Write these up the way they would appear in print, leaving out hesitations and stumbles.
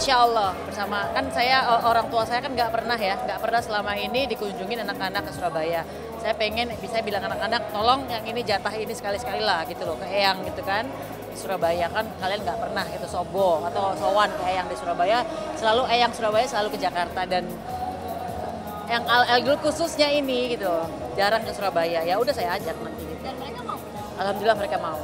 Insya Allah bersama, kan saya orang tua saya kan nggak pernah selama ini dikunjungin anak-anak ke Surabaya. Saya pengen bisa bilang anak-anak, tolong yang ini jatah ini sekali-sekali lah gitu loh, ke Eyang gitu kan. Di Surabaya kan kalian nggak pernah gitu sobo atau sowan ke Eyang di Surabaya, selalu Eyang Surabaya selalu ke Jakarta, dan yang Al khususnya ini gitu jarang ke Surabaya. Ya udah saya ajak nanti gitu. Dan mereka mau? Alhamdulillah mereka mau.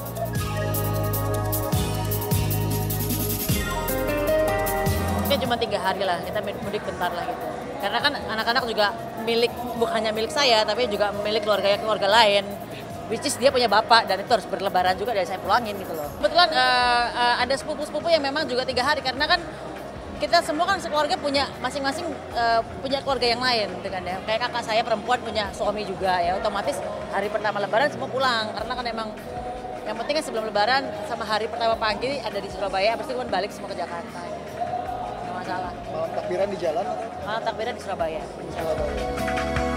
Mungkin cuma 3 hari lah, kita mudik bentar lah gitu. Karena kan anak-anak juga bukan hanya milik saya, tapi juga milik keluarga lain. Which is dia punya bapak, dan itu harus berlebaran juga dari saya pulangin gitu loh. Kebetulan ada sepupu-sepupu yang memang juga 3 hari, karena kan kita semua kan sekeluarga punya masing-masing punya keluarga yang lain gitu kan ya. Kayak kakak saya perempuan punya suami juga ya, otomatis hari pertama lebaran semua pulang. Karena kan emang yang penting kan sebelum lebaran sama hari pertama pagi ada di Surabaya, habis itu kan balik semua ke Jakarta. Nggak masalah. Malam takbiran di jalan? Malam takbiran di Surabaya.